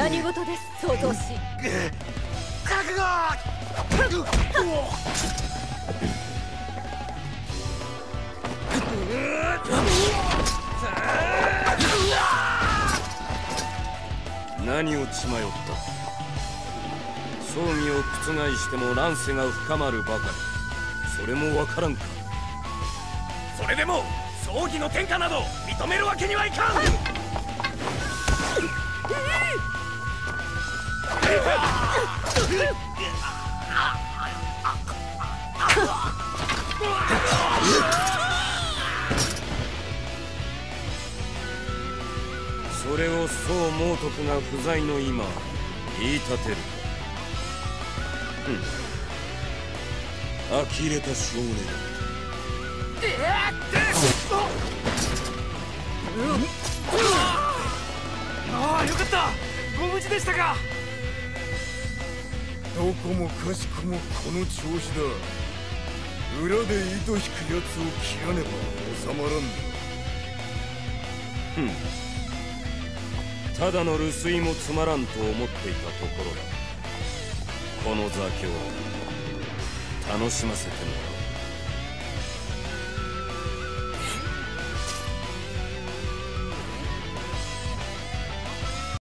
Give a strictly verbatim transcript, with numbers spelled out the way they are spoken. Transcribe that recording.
何事です、創造師。 覚悟。 何を血迷った。葬儀を覆しても乱世が深まるばかり。それもわからんか。 それでも葬儀の天下など認めるわけにはいかん。 それを宋猛徳が不在の今言い立てるか。うん、呆れた少年。 ああ、よかった。ご無事でしたか。 どこもかしこもこの調子だ。裏で糸引くやつを切らねば収まらんの。 ふん、ただの留守居もつまらんと思っていたところだ。この座興楽しませてもらう。